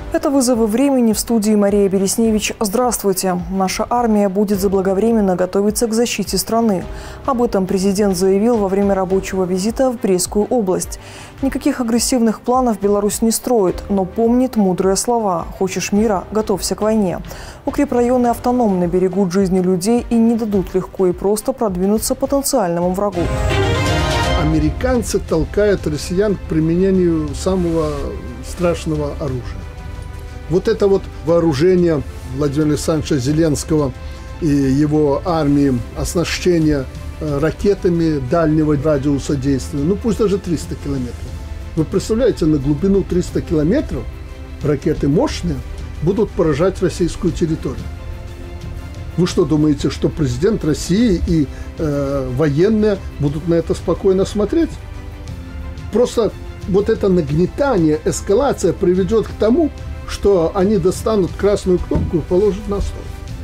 Это «Вызовы времени», в студии Мария Бересневич. Здравствуйте. Наша армия будет заблаговременно готовиться к защите страны. Об этом президент заявил во время рабочего визита в Брестскую область. Никаких агрессивных планов Беларусь не строит, но помнит мудрые слова: «Хочешь мира – готовься к войне». Укрепрайоны автономно берегут жизни людей и не дадут легко и просто продвинуться потенциальному врагу. Американцы толкают россиян к применению самого страшного оружия. Вот это вот вооружение Владимира Александровича Зеленского и его армии, оснащение ракетами дальнего радиуса действия, ну пусть даже 300 километров. Вы представляете, на глубину 300 километров ракеты мощные будут поражать российскую территорию. Вы что думаете, что президент России и военные будут на это спокойно смотреть? Просто вот это нагнетание, эскалация приведет к тому, что они достанут красную кнопку и положат на стол.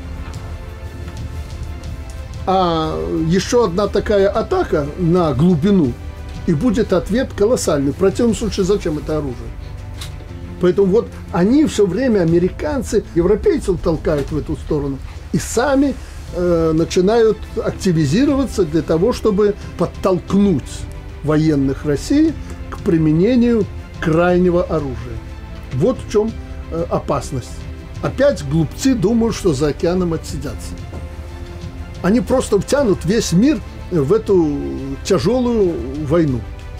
А еще одна такая атака на глубину, и будет ответ колоссальный. В противном случае, зачем это оружие? Поэтому вот они все время, американцы, европейцев толкают в эту сторону, и сами начинают активизироваться для того, чтобы подтолкнуть военных России к применению крайнего оружия. Вот в чем опасность. Опять глупцы думают, что за океаном отсидятся. Они просто втянут весь мир в эту тяжелую войну.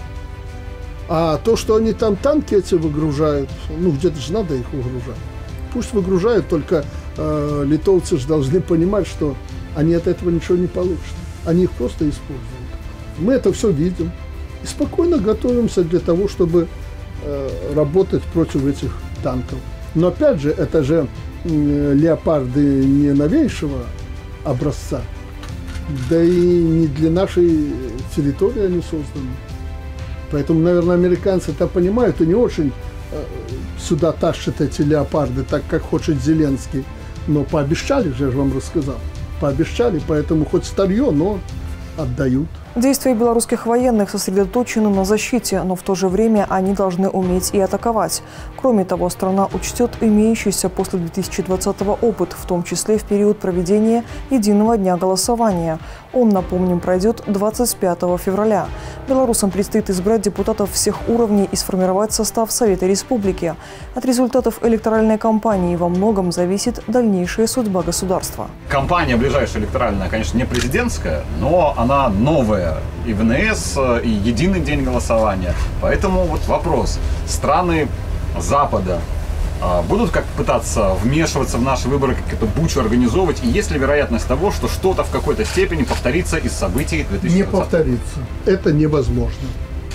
А то, что они там танки эти выгружают, ну где-то же надо их выгружать. Пусть выгружают, только литовцы же должны понимать, что они от этого ничего не получат. Они их просто используют. Мы это все видим. И спокойно готовимся для того, чтобы работать против этих танков. Но опять же, это же леопарды не новейшего образца, да и не для нашей территории они созданы. Поэтому, наверное, американцы это понимают и не очень сюда тащат эти леопарды, так как хочет Зеленский. Но пообещали же, я же вам рассказал. Пообещали, поэтому хоть старье, но отдают. Действия белорусских военных сосредоточены на защите, но в то же время они должны уметь и атаковать. Кроме того, страна учтет имеющийся после 2020-го опыт, в том числе в период проведения единого дня голосования. Он, напомним, пройдет 25 февраля. Белорусам предстоит избрать депутатов всех уровней и сформировать состав Совета Республики. От результатов электоральной кампании во многом зависит дальнейшая судьба государства. Кампания ближайшая электоральная, конечно, не президентская, но она новая. И ВНС, и единый день голосования. Поэтому вот вопрос. Страны Запада будут как пытаться вмешиваться в наши выборы, как-то бучу организовывать? И есть ли вероятность того, что что-то в какой-то степени повторится из событий 2020? Не повторится. Это невозможно.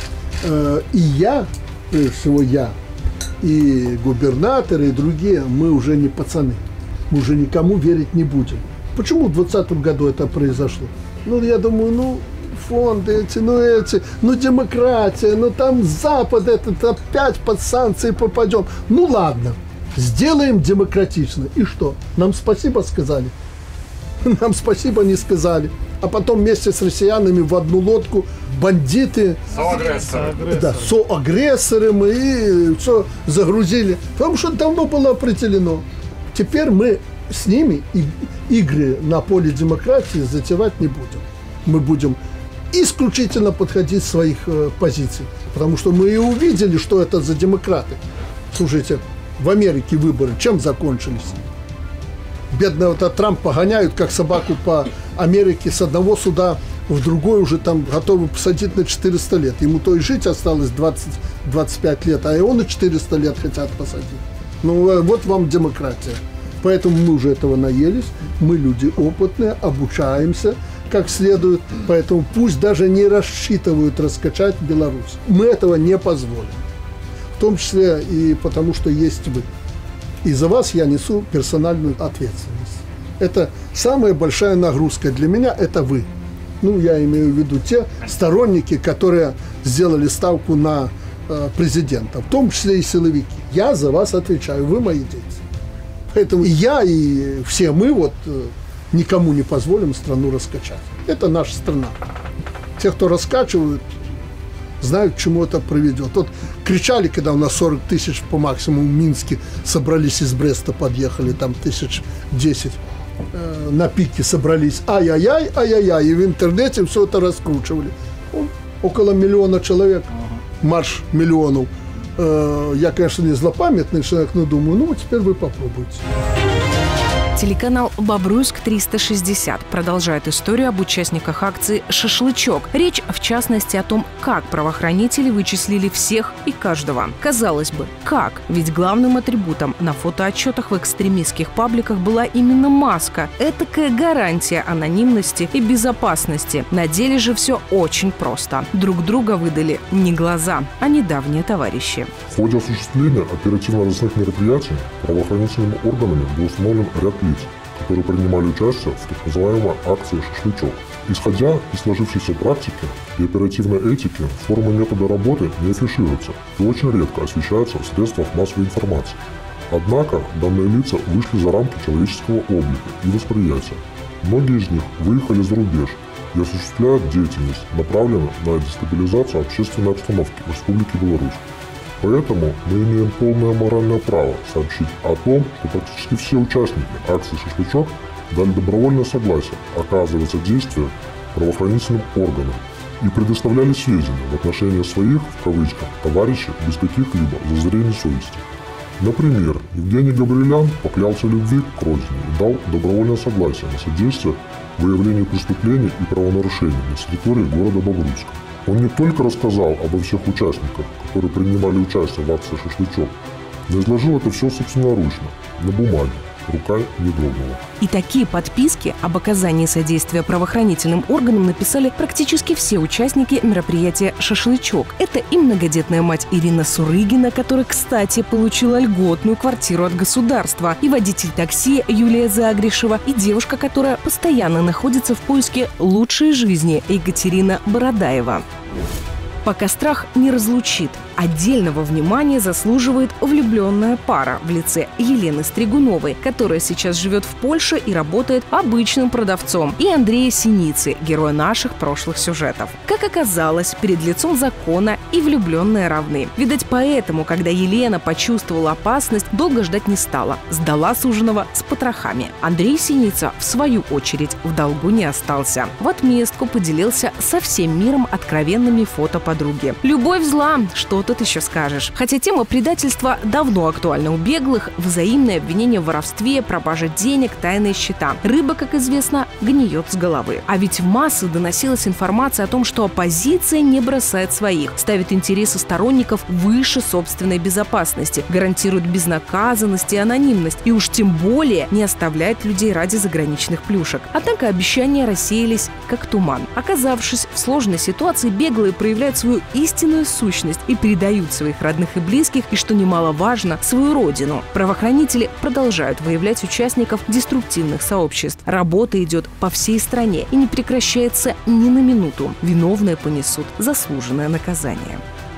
И я, прежде всего я, и губернаторы, и другие, мы уже не пацаны. Мы уже никому верить не будем. Почему в 2020 году это произошло? Ну, я думаю, фонды эти, демократия, там Запад этот, опять под санкции попадем. Ну ладно, сделаем демократично. И что? Нам спасибо сказали? Нам спасибо не сказали. А потом вместе с россиянами в одну лодку бандиты, соагрессоры мы и все загрузили. Потому что давно было определено. Теперь мы с ними игры на поле демократии затевать не будем. Мы будем исключительно подходить с своих позиций. Потому что мы и увидели, что это за демократы. Слушайте, в Америке выборы чем закончились? Бедного Трампа гоняют, как собаку по Америке, с одного суда в другой, уже там готовы посадить на 400 лет. Ему то и жить осталось 20-25 лет, а и он и 400 лет хотят посадить. Ну вот вам демократия. Поэтому мы уже этого наелись, мы люди опытные, обучаемся как следует, поэтому пусть даже не рассчитывают раскачать Беларусь. Мы этого не позволим. В том числе и потому, что есть вы. И за вас я несу персональную ответственность. Это самая большая нагрузка для меня, это вы. Ну, я имею в виду те сторонники, которые сделали ставку на президента, в том числе и силовики. Я за вас отвечаю, вы мои дети. Поэтому и я, и все мы никому не позволим страну раскачать. Это наша страна. Те, кто раскачивают, знают, к чему это приведет. Вот кричали, когда у нас 40 тысяч по максимуму в Минске собрались из Бреста, подъехали, там 1010 на пике собрались. Ай-яй-яй, ай-яй-яй. И в интернете все это раскручивали. Около 1 миллиона человек. Марш миллионов. Я, конечно, не злопамятный человек, но думаю, теперь вы попробуйте. Телеканал «Бобруйск-360» продолжает историю об участниках акции «Шашлычок». Речь, в частности, о том, как правоохранители вычислили всех и каждого. Казалось бы, как? Ведь главным атрибутом на фотоотчетах в экстремистских пабликах была именно маска. Этакая гарантия анонимности и безопасности. На деле же все очень просто. Друг друга выдали не глаза, а недавние товарищи. В ходе осуществления оперативно-розыскных мероприятий правоохранительными органами был установлен ряд лиц, которые принимали участие в так называемой акции «Шашлычок». Исходя из сложившейся практики и оперативной этики, формы метода работы не афишируются и очень редко освещаются в средствах массовой информации. Однако данные лица вышли за рамки человеческого облика и восприятия. Многие из них выехали за рубеж и осуществляют деятельность, направленную на дестабилизацию общественной обстановки в Республике Беларусь. Поэтому мы имеем полное моральное право сообщить о том, что практически все участники акции «Шашлычок» дали добровольное согласие оказывать содействие правоохранительным органам и предоставляли сведения в отношении своих, в кавычках, товарищей без каких-либо зазрений совести. Например, Евгений Габриэлян поклялся любви к родине и дал добровольное согласие на содействие выявлению преступлений и правонарушений на территории города Бобруйска. Он не только рассказал обо всех участниках, которые принимали участие в акции «Шашлычок», но изложил это все собственноручно, на бумаге. Рука не дрогнула. И такие подписки об оказании содействия правоохранительным органам написали практически все участники мероприятия «Шашлычок». Это и многодетная мать Ирина Сурыгина, которая, кстати, получила льготную квартиру от государства, и водитель такси Юлия Загрешева, и девушка, которая постоянно находится в поиске лучшей жизни, Екатерина Бородаева. Пока страх не разлучит, отдельного внимания заслуживает влюбленная пара в лице Елены Стригуновой, которая сейчас живет в Польше и работает обычным продавцом, и Андрея Синицы, героя наших прошлых сюжетов. Как оказалось, перед лицом закона и влюбленные равны. Видать, поэтому, когда Елена почувствовала опасность, долго ждать не стала. Сдала суженого с потрохами. Андрей Синица, в свою очередь, в долгу не остался. В отместку поделился со всем миром откровенными фото подруги. Любовь зла, что тут еще скажешь. Хотя тема предательства давно актуальна у беглых, взаимные обвинения в воровстве, пропаже денег, тайные счета. Рыба, как известно, гниет с головы. А ведь в массы доносилась информация о том, что оппозиция не бросает своих, ставит интересы сторонников выше собственной безопасности, гарантирует безнаказанность и анонимность, и уж тем более не оставляет людей ради заграничных плюшек. Однако обещания рассеялись как туман. Оказавшись в сложной ситуации, беглые проявляют свою истинную сущность и предают своих родных и близких, и, что немаловажно, свою родину. Правоохранители продолжают выявлять участников деструктивных сообществ. Работа идет по всей стране и не прекращается ни на минуту. Виновные понесут заслуженное наказание.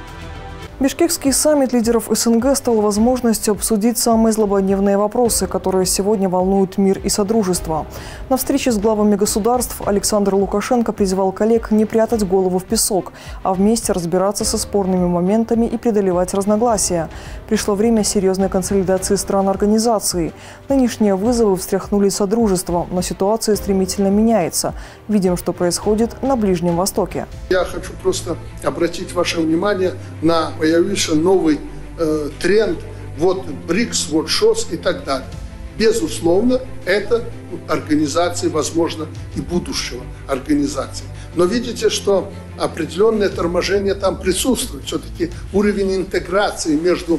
Бишкекский саммит лидеров СНГ стал возможностью обсудить самые злободневные вопросы, которые сегодня волнуют мир и содружество. На встрече с главами государств Александр Лукашенко призывал коллег не прятать голову в песок, а вместе разбираться со спорными моментами и преодолевать разногласия. Пришло время серьезной консолидации стран организации. Нынешние вызовы встряхнули содружество, но ситуация стремительно меняется. Видим, что происходит на Ближнем Востоке. Я хочу просто обратить ваше внимание на появился новый тренд, вот БРИКС, вот ШОС и так далее. Безусловно, это организации, возможно, и будущего организации. Но видите, что определенное торможение там присутствует. Все-таки уровень интеграции между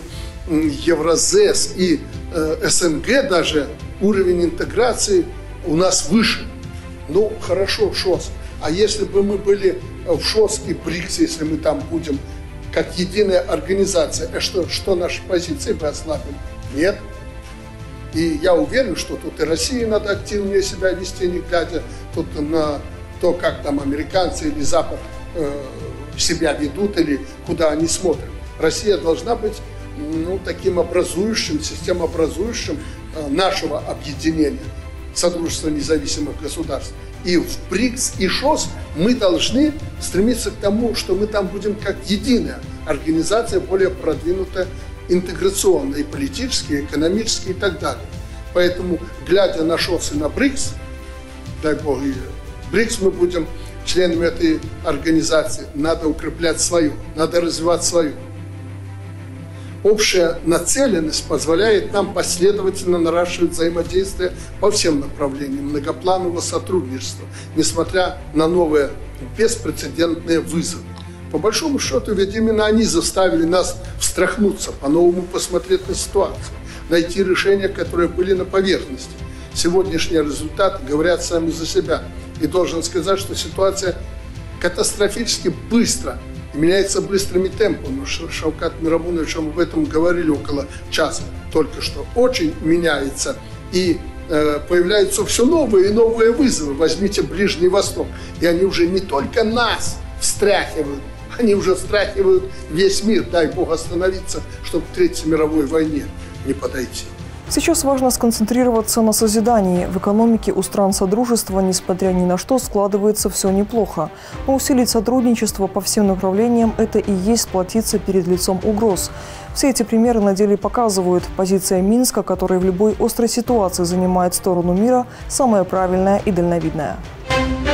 Евразес и СНГ, даже уровень интеграции у нас выше. Ну, хорошо, ШОС. А если бы мы были в ШОС и БРИКС, если мы там будем как единая организация, что наши позиции бы ослабили? Нет. И я уверен, что тут и России надо активнее себя вести, не глядя тут на то, как там американцы или Запад себя ведут, или куда они смотрят. Россия должна быть таким образующим, системообразующим нашего объединения, Содружества независимых государств. и в БРИКС, и ШОС мы должны стремиться к тому, что мы там будем как единая организация, более продвинутая, интеграционная, и политически, и экономически, и так далее. Поэтому, глядя на ШОС и на БРИКС, дай бог, и БРИКС мы будем членами этой организации, надо укреплять свою, надо развивать свою. Общая нацеленность позволяет нам последовательно наращивать взаимодействие по всем направлениям многопланового сотрудничества, несмотря на новые беспрецедентные вызовы. По большому счету, ведь именно они заставили нас встряхнуться, по-новому посмотреть на ситуацию, найти решения, которые были на поверхности. Сегодняшние результаты говорят сами за себя. И должен сказать, что ситуация катастрофически быстро меняется быстрыми темпами. Шавкат Мирамонович, мы об этом говорили около часа только что. Очень меняется. И появляются все новые и новые вызовы. Возьмите Ближний Восток. И они уже не только нас встряхивают, они уже встряхивают весь мир. Дай Бог остановиться, чтобы к Третьей мировой войне не подойти. Сейчас важно сконцентрироваться на созидании. В экономике у стран Содружества, несмотря ни на что, складывается все неплохо. Но усилить сотрудничество по всем направлениям – это и есть сплотиться перед лицом угроз. Все эти примеры на деле показывают, позиция Минска, который в любой острой ситуации занимает сторону мира, самая правильная и дальновидная.